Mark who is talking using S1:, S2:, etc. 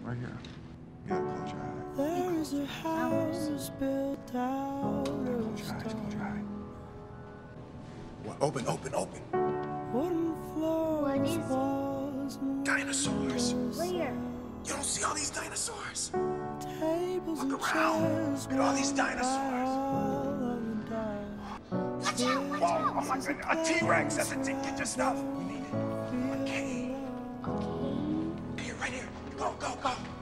S1: Right here. You gotta close your eyes.
S2: There is a house built out
S1: Close your eyes, close your eyes. Well, open.
S2: wooden floors,
S3: What is it?
S2: walls,
S1: Dinosaurs.
S3: Where?
S1: You don't see all these dinosaurs?
S2: tables
S1: Look
S2: and
S1: around.
S2: chairs.
S1: Look at all these dinosaurs.
S3: Watch out! Watch
S1: Whoa,
S3: out!
S1: oh my goodness. A T-Rex. That's a T. Get your stuff. We need it. A cave.
S3: Okay.
S1: Here, right here. Go.